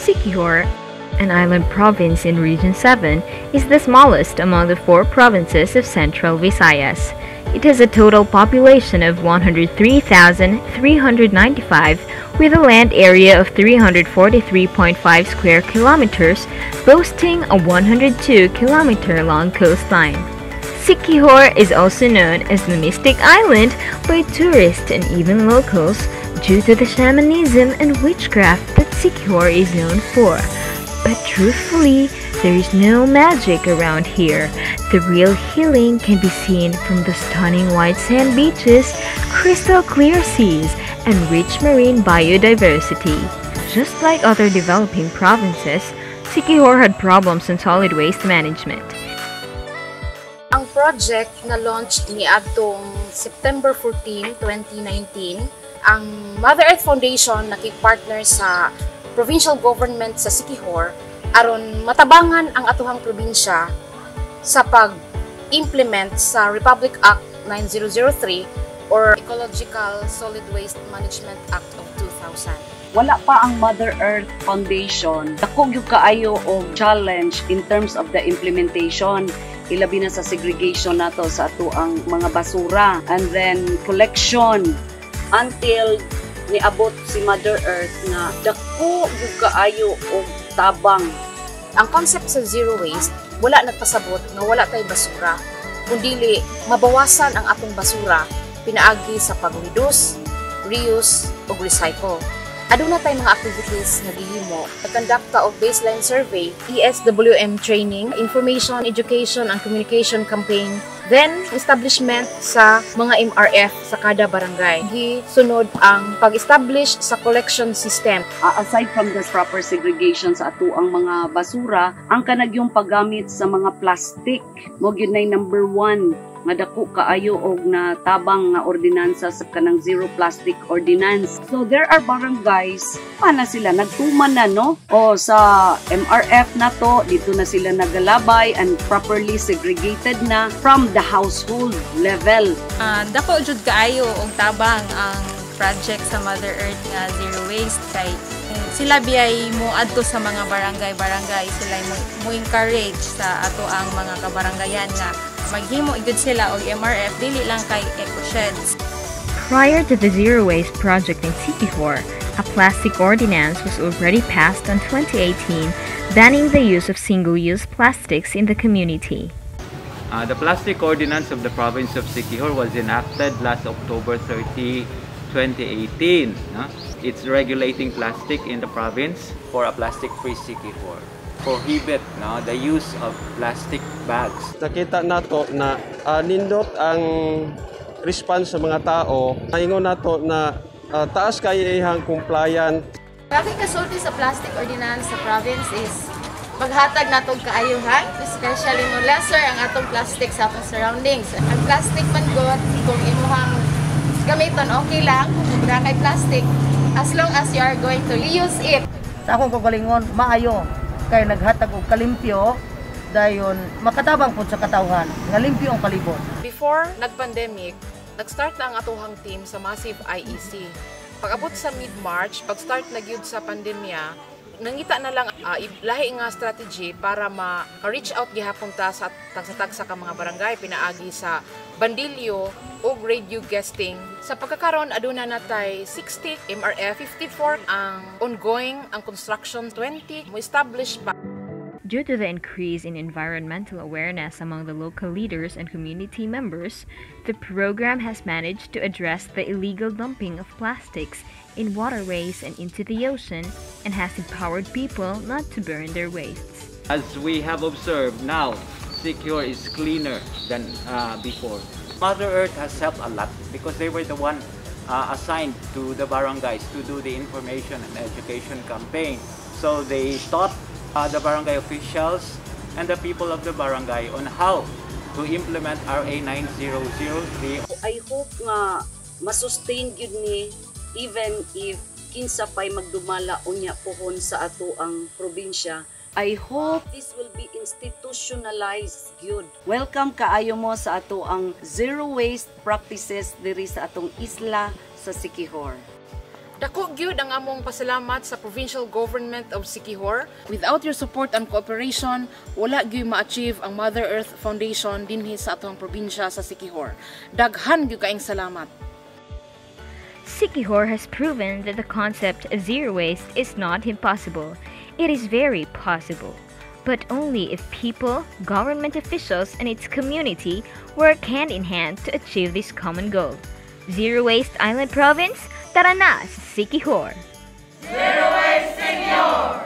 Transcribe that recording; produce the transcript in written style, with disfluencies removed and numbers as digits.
Siquijor, an island province in Region 7, is the smallest among the 4 provinces of Central Visayas. It has a total population of 103,395 with a land area of 343.5 square kilometers, boasting a 102-kilometer-long coastline. Siquijor is also known as the Mystic Island by tourists and even locals due to the shamanism and witchcraft that Siquijor is known for. But truthfully, there is no magic around here. The real healing can be seen from the stunning white sand beaches, crystal clear seas, and rich marine biodiversity. Just like other developing provinces, Siquijor had problems in solid waste management. Ang project na launch ni adtong September 14, 2019, ang Mother Earth Foundation nakipart-partner sa provincial government sa Siquijor aron matabangan ang atuhang probinsya sa pag-implement sa Republic Act 9003 or Ecological Solid Waste Management Act of 2000. Wala pa ang Mother Earth Foundation. Dako gyud kaayo og challenge in terms of the implementation. Ilabi na sa segregation nato sa ato ang mga basura and then collection until niabot si Mother Earth na dako gyud kaayo og tabang. Ang concept sa zero waste wala nagpasabot nga wala tay basura, kundi mabawasan ang atong basura pinaagi sa pag-reduce, reuse ug recycle. Aduna tay mga activities nga gihimo, pag-conduct of baseline survey, ESWM training, information, education and communication campaign, then establishment sa mga MRF sa kada barangay. Gisunod ang pag-establish sa collection system. Aside from the proper segregation sa ato ang mga basura, ang kanag yung paggamit sa mga plastic mo gyud nay number 1 nga dako kaayo og na tabang nga ordinansa sa kanang zero plastic ordinance. So there are barangays na sila nagtuman na no o sa MRF na to dito na sila nagalabay and properly segregated na from the household level. Dako jud kaayo og tabang ang project sa Mother Earth nga zero waste kay sila biyay mo adto sa mga barangay sila mo encourage sa ato ang mga kabarangayan nga maghimo igud sila og MRF dili lang kay eco-sheds. Prior to the Zero Waste project in Siquijor, a plastic ordinance was already passed in 2018 banning the use of single-use plastics in the community. The plastic ordinance of the province of Siquijor was enacted last October 30, 2018. It's regulating plastic in the province for a plastic-free Siquijor. Prohibit the use of plastic bags. Nakita nato na nindot ang response sa mga tao. Ingon nato na taas kay ihang compliant. Bakit kasulti sa plastic ordinance sa province is maghatag natong kaayuhan, especially no lesser ang atong plastic sa atong surroundings. Ang plastic man god kung imuhang gamiton okay lang kung wala kay plastic as long as you are going to reuse it. Sa akong kagalingon maayo kay naghatag og kalimpyo dayon makatabang pud sa katawhan nga limpyo ang palibot. Before nag-pandemic, nag-start na ang atuhang team sa massive IEC. Pag-abot sa mid-March, pag-start na gyud sa pandemya, nangita na lang lahi nga strategy para ma-reach out gihapon ta sa tagsa-tagsa ka mga barangay pinaagi sa Bandilyo ug radio guesting. Sa pagkakaron aduna natay 60 MRF, 54 ang ongoing, ang construction 20 mo establish pa. Due to the increase in environmental awareness among the local leaders and community members, the program has managed to address the illegal dumping of plastics in waterways and into the ocean and has empowered people not to burn their wastes. As we have observed now, Siquijor is cleaner than before. Mother Earth has helped a lot because they were the one assigned to the barangays to do the information and education campaign. So they taught the barangay officials and the people of the barangay on how to implement RA 9003. I hope nga masustain gyud ni even if kinsa pay magdumala unya pohon sa ato ang probinsya. I hope this will be institutionalized gyud. Welcome kaayo mo sa ato ang zero waste practices diri sa atong isla sa Siquijor. Dako gyud ang among pasalamat sa provincial government of Siquijor. Without your support and cooperation, wala gyud ma-achieve ang Mother Earth Foundation dinhi sa atong probinsya sa Siquijor. Daghan gyud kaayong salamat. Siquijor has proven that the concept of zero waste is not impossible. It is very possible, but only if people, government officials, and its community work hand in hand to achieve this common goal. Zero Waste Island Province, tara na sa Siquijor! Zero Waste Siquijor!